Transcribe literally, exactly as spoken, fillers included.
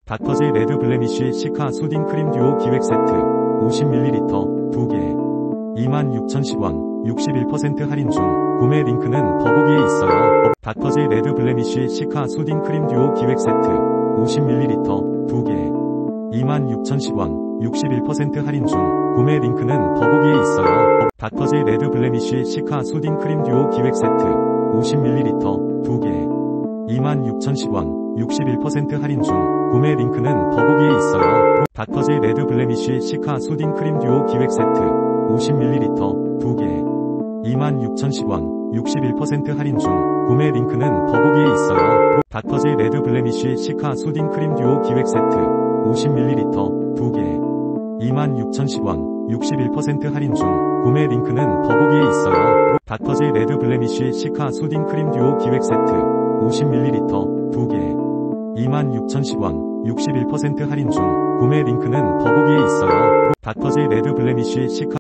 닥터제이 레드 블레미쉬 시카 수딩 크림 듀오 기획 세트 오십 밀리리터 두 개 이만 육천십 원 육십일 퍼센트 할인 중. 구매 링크는 더보기에 있어요. 닥터제이 레드 블레미쉬 시카 수딩 크림 듀오 기획 세트 오십 밀리리터 두 개 이만 육천십 원 육십일 퍼센트 할인 중. 구매 링크는 더보기에 있어요. 닥터제이 레드 블레미쉬 시카 수딩 크림 듀오 기획 세트 오십 밀리리터 두 개 이만 육천십 원 육십일 퍼센트 할인 중. 구매 링크는 더보기에 있어요. 닥터제이 레드 블레미쉬 시카 수딩 크림 듀오 기획 세트 오십 밀리리터 두 개 이만 육천십 원 육십일 퍼센트 할인 중. 구매 링크는 더보기에 있어요. 닥터제이 레드 블레미쉬 시카 수딩 크림 듀오 기획 세트 오십 밀리리터 두 개 이만 육천십 원 육십일 퍼센트 할인 중. 구매 링크는 더보기에 있어요. 닥터제이 레드 블레미쉬 시카 수딩 크림 듀오 기획 세트 오십 밀리리터 두 개 이만 육천십 원 육십일 퍼센트 할인 중. 구매 링크는 더보기에 있어요. 닥터제이 레드 블레미쉬 시카